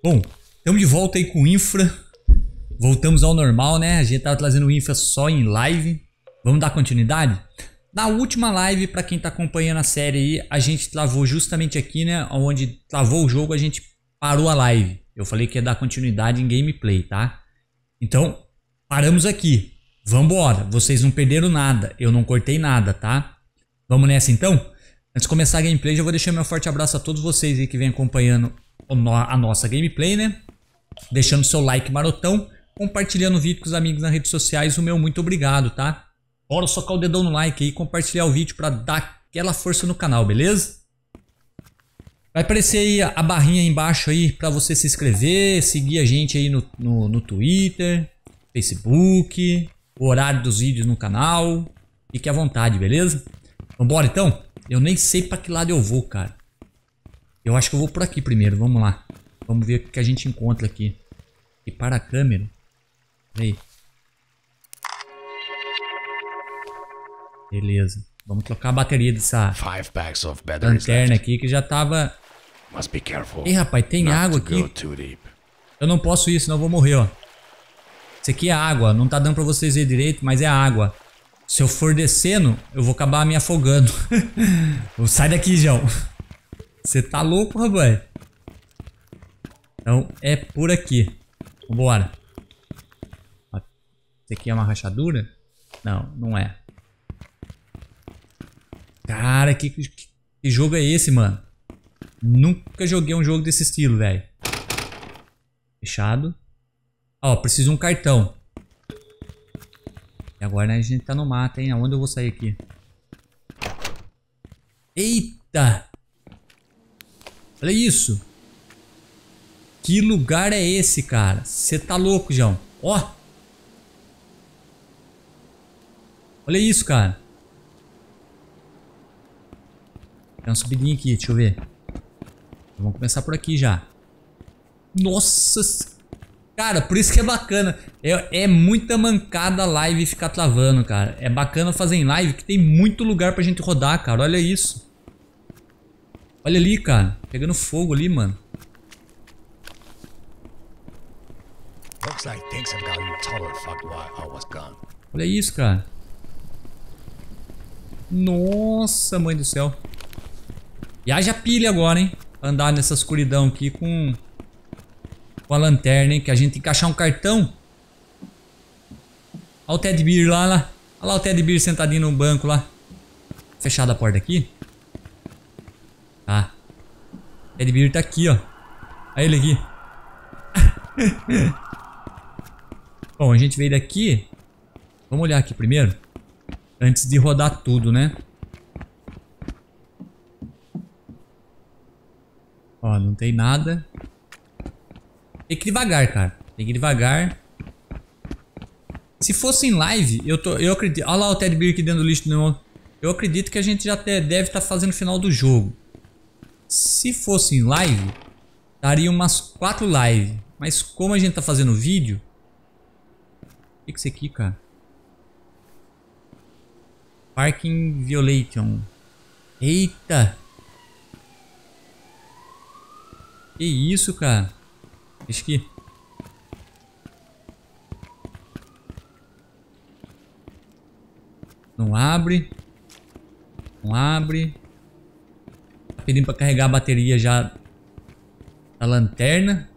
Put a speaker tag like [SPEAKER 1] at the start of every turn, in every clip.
[SPEAKER 1] Bom, estamos de volta aí com o Infra. Voltamos ao normal, né? A gente tava trazendo o Infra só em live. Vamos dar continuidade? Na última live, para quem tá acompanhando a série aí, a gente travou justamente aqui, né? Onde travou o jogo, a gente parou a live. Eu falei que ia dar continuidade em gameplay, tá? Então, paramos aqui. Vambora. Vocês não perderam nada. Eu não cortei nada, tá? Vamos nessa então? Antes de começar a gameplay, já vou deixar meu forte abraço a todos vocês aí que vem acompanhando a nossa gameplay, né? Deixando seu like marotão, compartilhando o vídeo com os amigos nas redes sociais. O meu muito obrigado, tá? Bora socar o dedão no like aí, compartilhar o vídeo pra dar aquela força no canal, beleza? Vai aparecer aí a barrinha aí embaixo aí pra você se inscrever, seguir a gente aí no Twitter, Facebook, o horário dos vídeos no canal. Fique à vontade, beleza? Vambora então? Eu nem sei pra que lado eu vou, cara. Eu acho que eu vou por aqui primeiro, vamos lá. Vamos ver o que a gente encontra aqui. E para a câmera. Aí. Beleza. Vamos trocar a bateria dessa lanterna aqui que já tava... Ei, rapaz, tem água aqui. Eu não posso ir, senão eu vou morrer, ó. Isso aqui é água. Não tá dando pra vocês verem direito, mas é água. Se eu for descendo, eu vou acabar me afogando. Sai daqui, João. Você tá louco, rapaz? Então, é por aqui. Vambora. Isso aqui é uma rachadura? Não, não é. Cara, que jogo é esse, mano? Nunca joguei um jogo desse estilo, velho. Fechado. Ó, preciso de um cartão. E agora, né, a gente tá no mato, hein? Aonde eu vou sair aqui? Eita! Olha isso. Que lugar é esse, cara? Você tá louco, João? Ó. Olha isso, cara. Tem uma subidinha aqui, deixa eu ver. Vamos começar por aqui já. Nossa. Cara, por isso que é bacana. É muita mancada a live ficar travando, cara. É bacana fazer em live que tem muito lugar pra gente rodar, cara. Olha isso. Olha ali, cara. Pegando fogo ali, mano. Olha isso, cara. Nossa, mãe do céu. E haja pilha agora, hein? Andar nessa escuridão aqui com a lanterna, hein? Que a gente tem que achar um cartão. Olha o Teddy Bear lá. Olha lá o Teddy Bear sentadinho no banco lá. Fechada a porta aqui. Tá. O Teddy Bear tá aqui, ó. Olha ele aqui. Bom, a gente veio daqui. Vamos olhar aqui primeiro. Antes de rodar tudo, né? Ó, não tem nada. Tem que ir devagar, cara. Tem que ir devagar. Se fosse em live, eu acredito... Olha lá o Teddy Bear aqui dentro do lixo. Não. Eu acredito que a gente já até deve estar fazendo o final do jogo. Se fosse em live, daria umas 4 lives. Mas como a gente tá fazendo vídeo... O que é isso aqui, cara? Parking Violation. Eita! Que isso, cara? Deixa aqui. Não abre. Não abre. Tá pedindo pra carregar a bateria já da lanterna.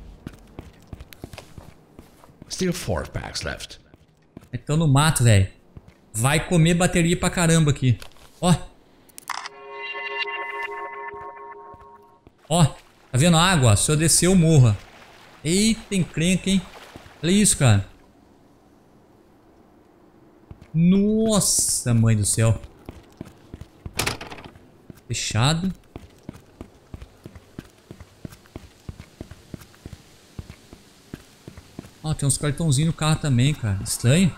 [SPEAKER 2] Still 4 packs left.
[SPEAKER 1] Então no mato, velho. Vai comer bateria pra caramba aqui. Ó. Ó. Tá vendo a água? Se eu descer eu morro. Eita, encrenca, hein? Olha isso, cara. Nossa, mãe do céu. Fechado. Ó, tem uns cartãozinhos no carro também, cara. Estranho.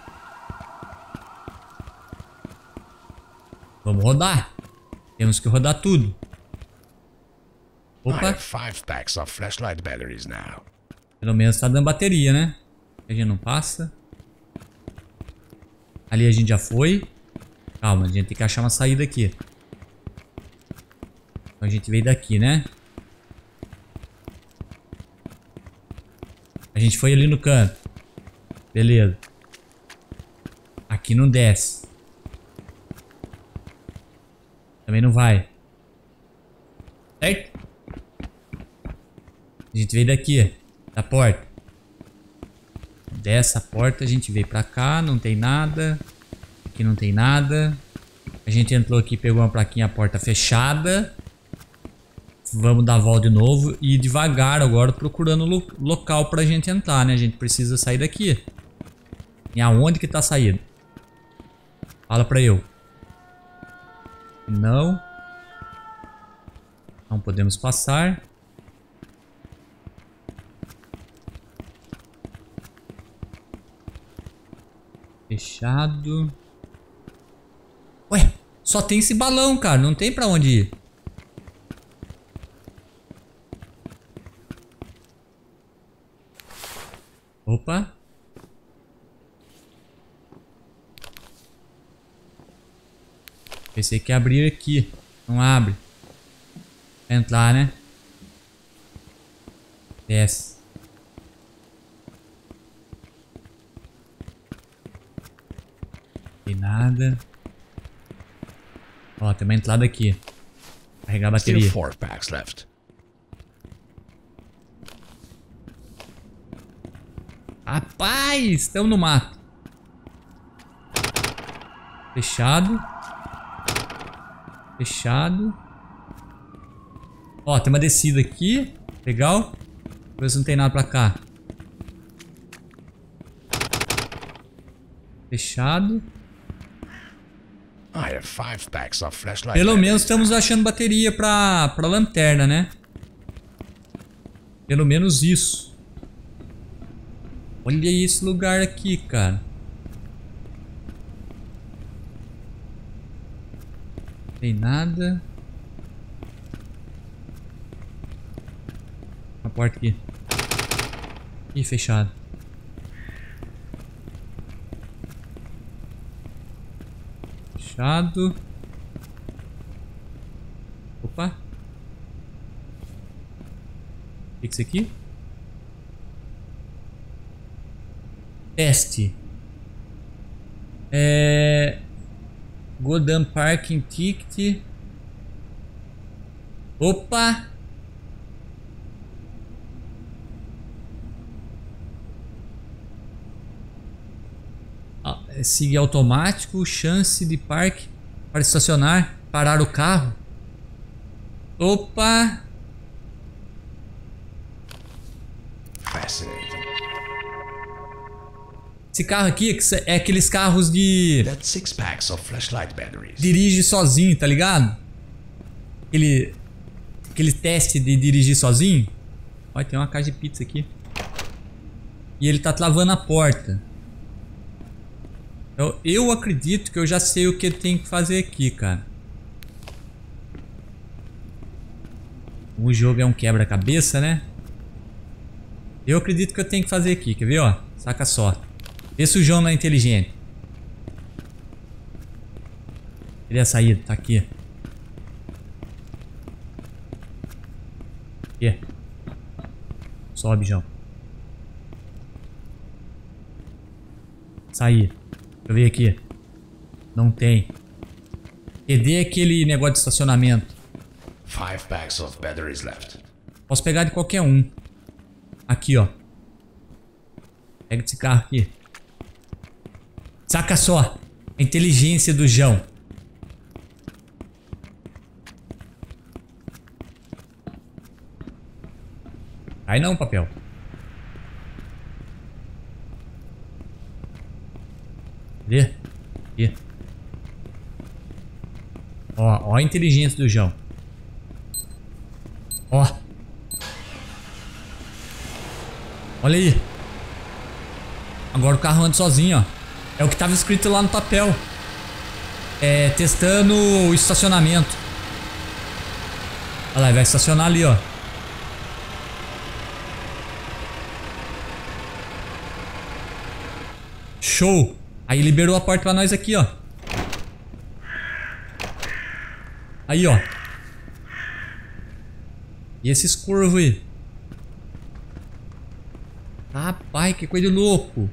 [SPEAKER 1] Vamos rodar. Temos que rodar tudo. Opa. Pelo menos tá dando bateria, né? A gente não passa. Ali a gente já foi. Calma, a gente tem que achar uma saída aqui. Então a gente veio daqui, né? gente foi ali no canto. Beleza. Aqui não desce. Também não vai. Certo? A gente veio daqui. Da porta. Dessa porta a gente veio pra cá. Não tem nada. Aqui não tem nada. A gente entrou aqui, pegou uma plaquinha, a porta fechada. Vamos dar a volta de novo e ir devagar agora procurando local pra gente entrar, né? A gente precisa sair daqui. E aonde que tá a saída? Fala pra eu. Não. Não podemos passar. Fechado. Ué, só tem esse balão, cara. Não tem pra onde ir. Opa. Pensei que ia abrir aqui. Não abre. Vai entrar, né? Desce. Não tem nada. Ó, tem uma entrada aqui. Carregar a bateria.
[SPEAKER 2] Still 4 packs left.
[SPEAKER 1] Rapaz, estamos no mato. Fechado. Fechado. Ó, tem uma descida aqui. Legal. Ver se não tem nada pra cá. Fechado.
[SPEAKER 2] I have 5 packs of flashlight.
[SPEAKER 1] Pelo menos estamos achando bateria pra lanterna, né? Pelo menos isso. Olha esse lugar aqui, cara. Não tem nada. Uma porta aqui. Ih, fechado. Fechado. Opa. O que é isso aqui? Teste. Golden Parking Ticket. Opa. Seguir automático. Chance de parque para estacionar. Parar o carro. Opa.
[SPEAKER 2] Fascinating.
[SPEAKER 1] Esse carro aqui é aqueles carros de...
[SPEAKER 2] That's 6 packs of flashlight batteries.
[SPEAKER 1] Dirige sozinho, tá ligado? Aquele teste de dirigir sozinho. Olha, tem uma caixa de pizza aqui. E ele tá travando a porta. Eu acredito que eu já sei o que ele tem que fazer aqui, cara. O jogo é um quebra-cabeça, né? Eu acredito que eu tenho que fazer aqui, quer ver, ó? Saca só. Vê se o João não é inteligente. Cadê a saída? Tá aqui. Aqui. Sobe, João. Sair. Deixa eu ver aqui. Não tem. Cadê aquele negócio de estacionamento?
[SPEAKER 2] 5 packs of batteries left.
[SPEAKER 1] Posso pegar de qualquer um. Aqui, ó. Pega esse carro aqui. Saca só. A inteligência do João. Aí não, papel. Cadê? Aqui. Ó a inteligência do João. Ó. Olha aí. Agora o carro anda sozinho, ó. É o que tava escrito lá no papel. Testando o estacionamento. Olha lá, vai estacionar ali, ó. Show. Aí liberou a porta pra nós aqui, ó. Aí, ó. E esses curvos aí? Rapaz. Ai, que coisa de louco.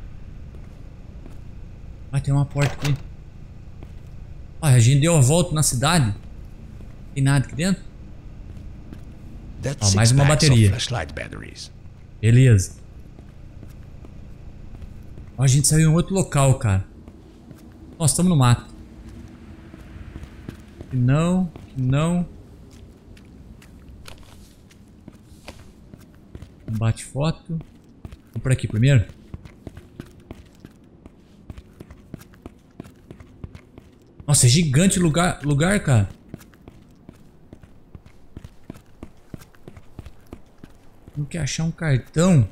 [SPEAKER 1] Ai, tem uma porta aqui. Ai, a gente deu a volta na cidade. Tem nada aqui dentro? Ó, mais uma bateria.
[SPEAKER 2] Flashlight batteries.
[SPEAKER 1] Beleza. Ó, a gente saiu em outro local, cara. Nós estamos no mato. Não, não. Bate foto. Vamos por aqui primeiro. Nossa, é gigante o lugar, cara. Tem que achar um cartão.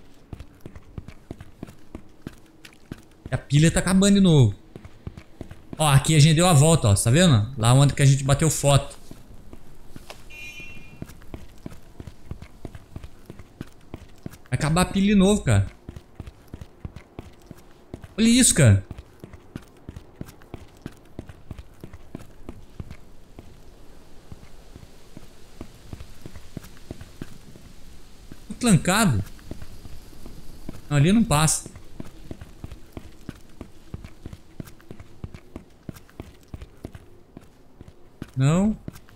[SPEAKER 1] A pilha tá acabando de novo. Ó, aqui a gente deu a volta, ó. Tá vendo? Lá onde que a gente bateu foto. Vai acabar a pilha de novo, cara. Olha isso, cara. Tudo trancado. Não, ali não passa. Não.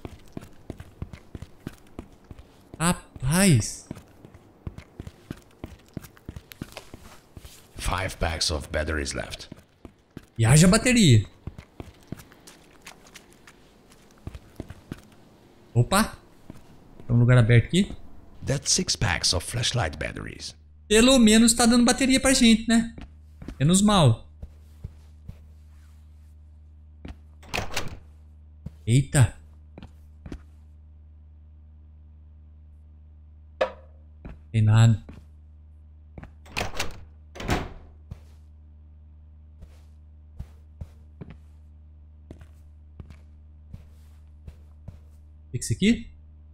[SPEAKER 1] Rapaz.
[SPEAKER 2] 5 packs of batteries left.
[SPEAKER 1] E haja bateria. Opa. Tem um lugar aberto aqui.
[SPEAKER 2] That's 6 packs of flashlight batteries.
[SPEAKER 1] Pelo menos tá dando bateria pra gente, né? Menos mal. Eita. Tem nada. O que é isso aqui?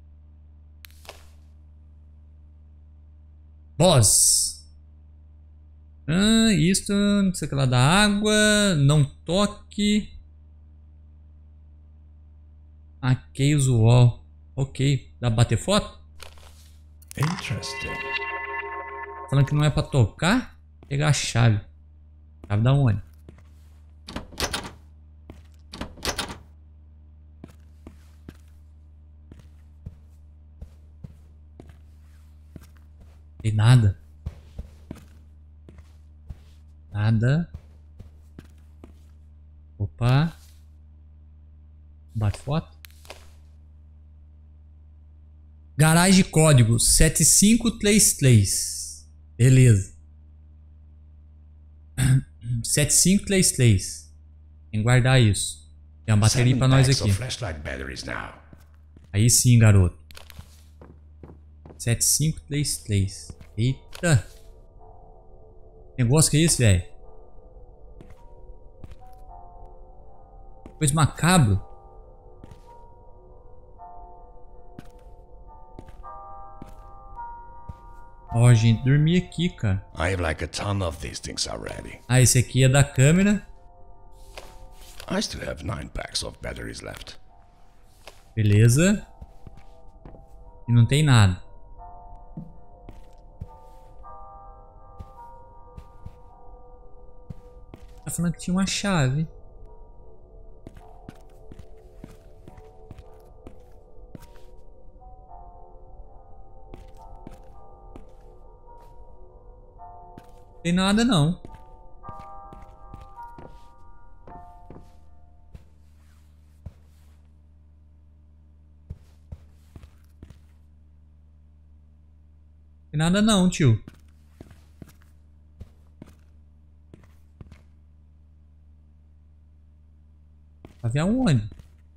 [SPEAKER 1] Boss. Isso, não sei o que lá da água. Não toque. Aqui usual. Ok. Dá pra bater foto?
[SPEAKER 2] Interesting.
[SPEAKER 1] Falando que não é pra tocar. Pegar a chave. Chave da onde? Tem nada. Nada. Opa. Bate foto. Garagem código 7533. Beleza. 7533. Tem que guardar isso. Tem uma bateria pra nós aqui. Aí sim, garoto. 7533. Eita. Negócio que é esse, velho? Coisa macabro. Ó, a gente dormir aqui, cara.
[SPEAKER 2] I have like a ton of these things already.
[SPEAKER 1] Ah, esse aqui é da câmera.
[SPEAKER 2] I still have 9 packs of batteries left.
[SPEAKER 1] Beleza. E não tem nada. Tá falando que tinha uma chave. Não tem nada não. Tem nada não, tio. Vai ver aonde?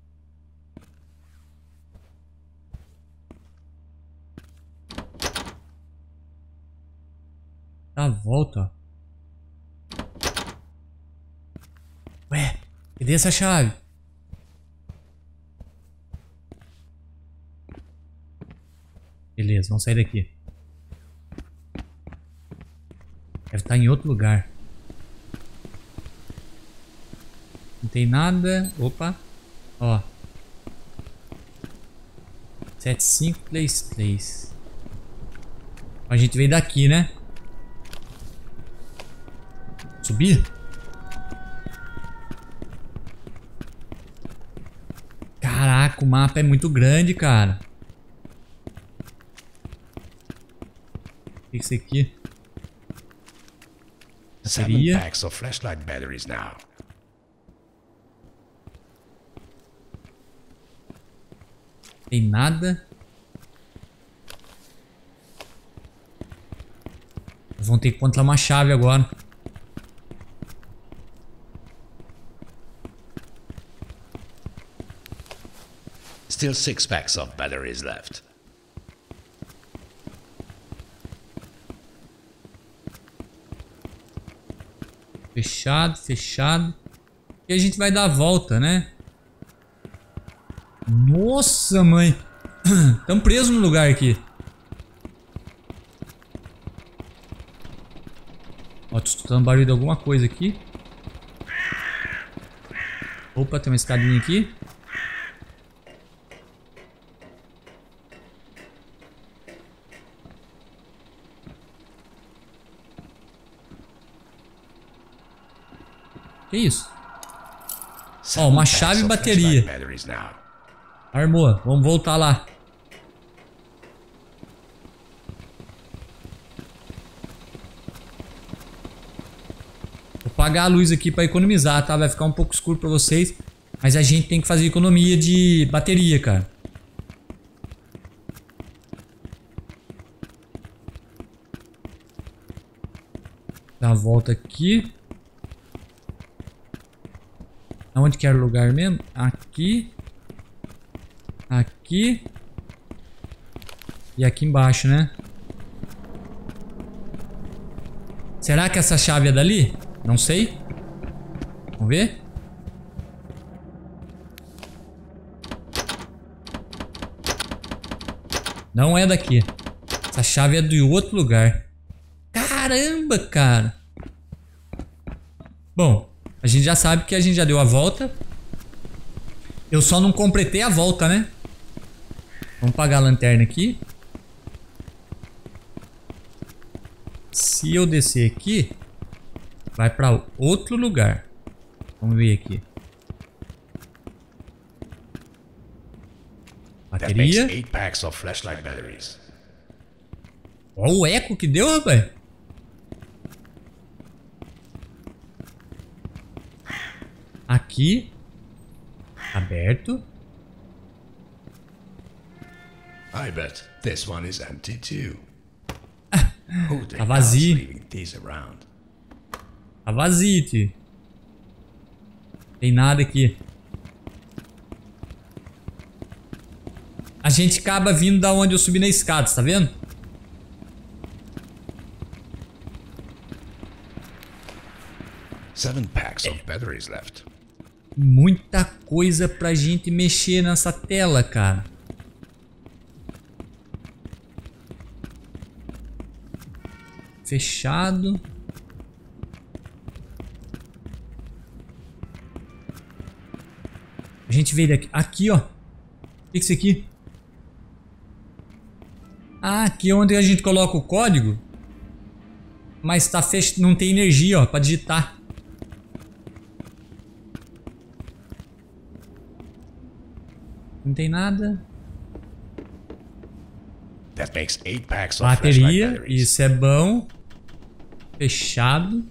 [SPEAKER 1] Dá a volta, ó. Ué, cadê essa chave? Beleza, vamos sair daqui. Deve estar em outro lugar. Não tem nada. Opa. Ó. 7533. A gente veio daqui, né? Subir? Caraca, o mapa é muito grande, cara. O que é isso aqui?
[SPEAKER 2] 7 packs of flashlight batteries now.
[SPEAKER 1] Tem nada. Vão ter que encontrar uma chave agora.
[SPEAKER 2] Still 6 packs of batteries left.
[SPEAKER 1] Fechado, fechado. E a gente vai dar a volta, né? Nossa, mãe. Estamos presos no lugar aqui. Ó, tô escutando barulho de alguma coisa aqui. Opa, tem uma escadinha aqui. Que isso? Ó, uma chave e bateria. Armou, vamos voltar lá. Vou apagar a luz aqui para economizar, tá? Vai ficar um pouco escuro para vocês. Mas a gente tem que fazer economia de bateria, cara. Dá a volta aqui. Aonde que era o lugar mesmo? Aqui. Aqui. E aqui embaixo, né? Será que essa chave é dali? Não sei. Vamos ver. Não é daqui. Essa chave é de outro lugar. Caramba, cara. Bom, a gente já sabe que a gente já deu a volta. Eu só não completei a volta, né? Vamos apagar a lanterna aqui. Se eu descer aqui, vai para outro lugar. Vamos ver aqui. Bateria. Olha o eco que deu, rapaz. Aqui. Aberto.
[SPEAKER 2] I bet this one is empty too.
[SPEAKER 1] Tá vazio. Tá vazio, tio. Tem nada aqui. A gente acaba vindo da onde eu subi na escada, tá vendo?
[SPEAKER 2] Seven packs of batteries left.
[SPEAKER 1] Muita coisa pra gente mexer nessa tela, cara. Fechado. A gente veio daqui. Aqui, ó. O que é isso aqui? Ah, aqui é onde a gente coloca o código. Mas tá fechado. Não tem energia, ó, pra digitar. Não tem nada.
[SPEAKER 2] That makes 8 packs of
[SPEAKER 1] bateria, isso é bom. Fechado.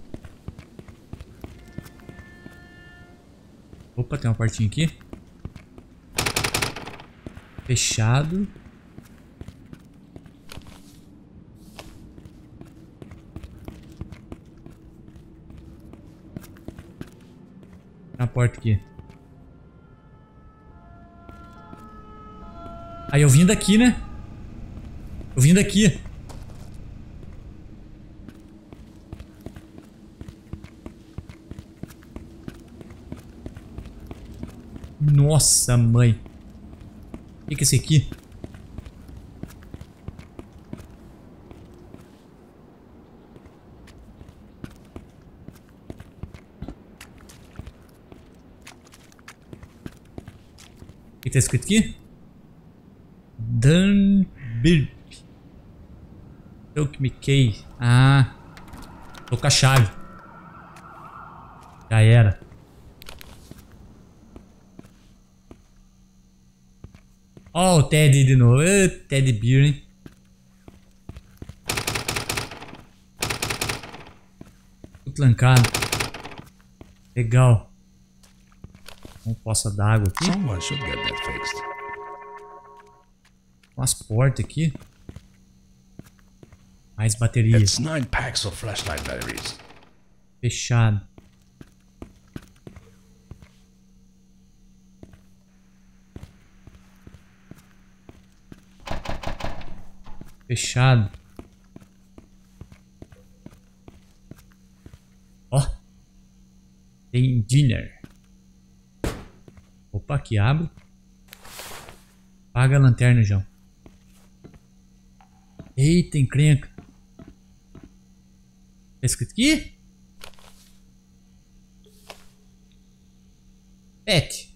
[SPEAKER 1] Opa, tem uma portinha aqui. Fechado. Tem uma porta aqui. Aí eu vim daqui, né? Eu vim daqui. Nossa, mãe. O que é esse aqui? O que tá escrito aqui? Dunbirp. Took me key. Ah. Tô com a chave. Já era. Ó, o Ted de novo. Ted Beer, hein? Tudo trancado. Legal. Uma poça d'água aqui.
[SPEAKER 2] Someone should get that fixed.
[SPEAKER 1] Umas portas aqui. Mais baterias.
[SPEAKER 2] It's 9 packs of flashlight batteries.
[SPEAKER 1] Fechado. Fechado. Ó. Tem dinner. Opa, aqui abre. Apaga a lanterna, João. Eita, encrenca. Tá escrito aqui? Pet.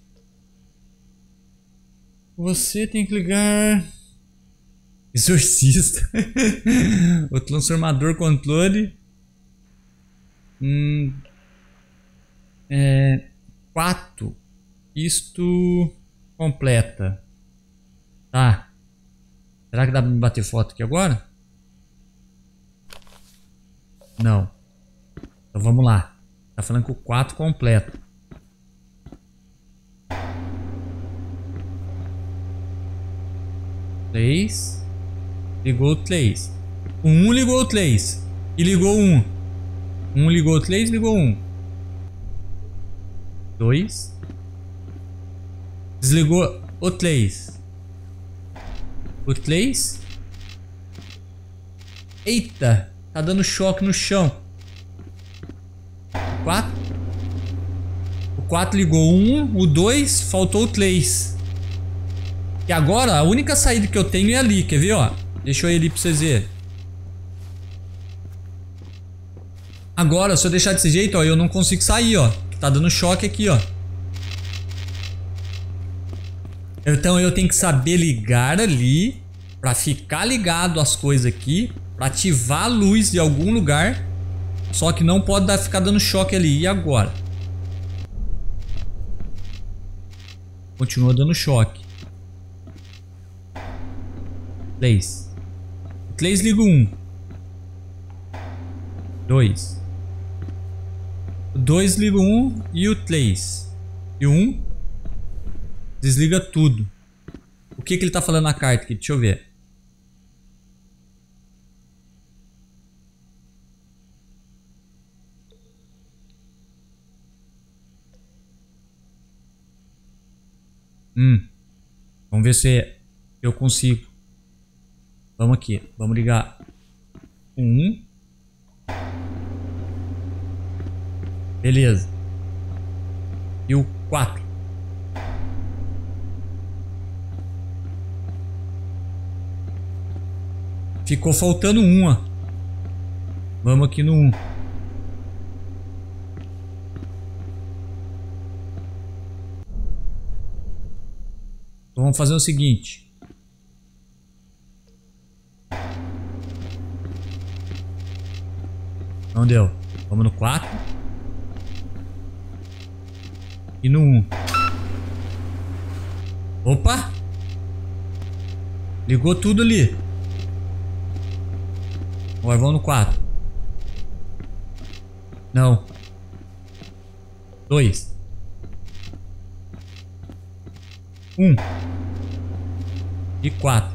[SPEAKER 1] Você tem que ligar... Exorcista. O transformador controle. 4. Isto completa. Tá. Será que dá pra me bater foto aqui agora? Não. Então vamos lá. Tá falando que o 4 completa. Três. Ligou o 3. O 1 ligou o 3. E ligou o 1. 1 ligou o 3, ligou o 1. 2. Desligou o 3. O 3. Eita. Tá dando choque no chão. 4. O 4 ligou o 1. O 2. Faltou o 3. E agora a única saída que eu tenho é ali. Quer ver, ó? Deixa eu ir ali pra vocês verem. Agora, se eu deixar desse jeito, ó, eu não consigo sair, ó. Tá dando choque aqui, ó. Então eu tenho que saber ligar ali pra ficar ligado as coisas aqui, pra ativar a luz de algum lugar. Só que não pode ficar dando choque ali. E agora? Continua dando choque. 3. O 3 liga o 1. 2. O 2 liga o 1 e o 3. E o 1 desliga tudo. O que ele tá falando na carta aqui? Deixa eu ver. Vamos ver se eu consigo. Vamos aqui. Vamos ligar o 1. Beleza. E o 4. Ficou faltando 1, ó. Vamos aqui no 1. Então vamos fazer o seguinte. Não deu. Vamos no 4. E no 1. Opa! Ligou tudo ali. Agora vamos no 4. Não. 2. 1. E 4.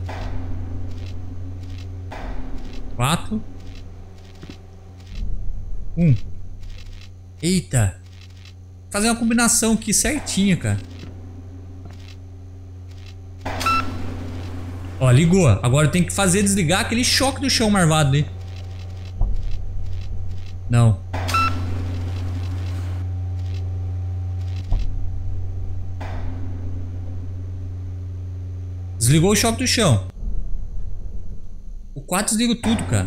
[SPEAKER 1] 4. 1. Eita. Fazer uma combinação aqui certinha, cara. Ó, ligou. Agora eu tenho que fazer desligar aquele choque do chão marvado ali. Não. Desligou o choque do chão. O 4 desliga tudo, cara.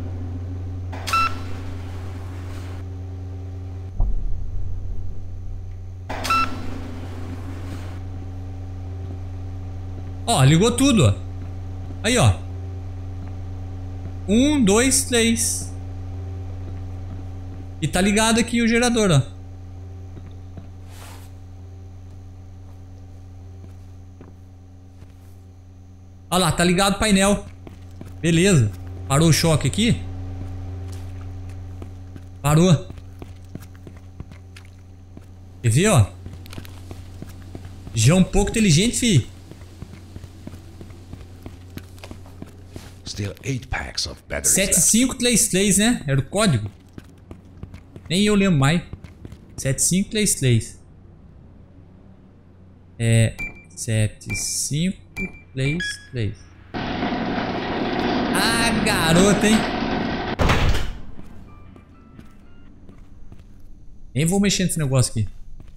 [SPEAKER 1] Ó, ligou tudo, ó. Aí, ó. 1, 2, 3. E tá ligado aqui o gerador, ó. Olha lá, tá ligado o painel. Beleza. Parou o choque aqui? Parou. Quer ver, ó? Já é um pouco inteligente, fi.
[SPEAKER 2] Still 8 packs of batteries
[SPEAKER 1] 7533, né? Era o código. Nem eu lembro mais. 7533. É 7533. Ah, garota, hein? Nem vou mexer nesse negócio aqui.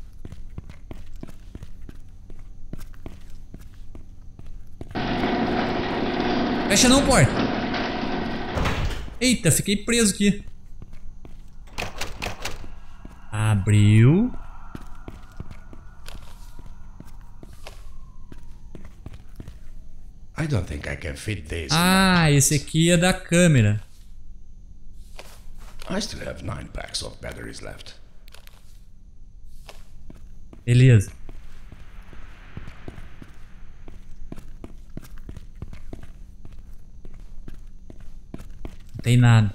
[SPEAKER 1] Fecha não, porta. Eita, fiquei preso aqui. Abriu.
[SPEAKER 2] I don't think I can fit this.
[SPEAKER 1] Ah, esse aqui é da câmera.
[SPEAKER 2] I still have 9 packs of batteries left.
[SPEAKER 1] Beleza. Não tem nada.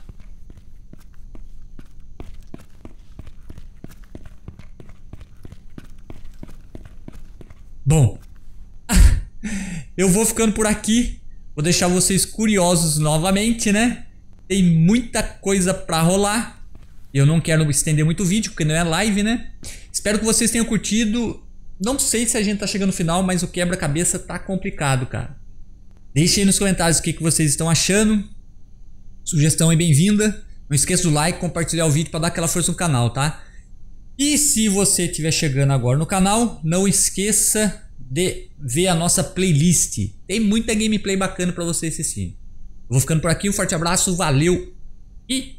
[SPEAKER 1] Bom, eu vou ficando por aqui. Vou deixar vocês curiosos novamente, né? Tem muita coisa pra rolar. Eu não quero estender muito o vídeo, porque não é live, né? Espero que vocês tenham curtido. Não sei se a gente tá chegando no final, mas o quebra-cabeça tá complicado, cara. Deixem aí nos comentários o que vocês estão achando. Sugestão é bem-vinda. Não esqueça do like, compartilhar o vídeo para dar aquela força no canal, tá? E se você estiver chegando agora no canal, não esqueça de ver a nossa playlist. Tem muita gameplay bacana para você assistir. Eu vou ficando por aqui, um forte abraço, valeu e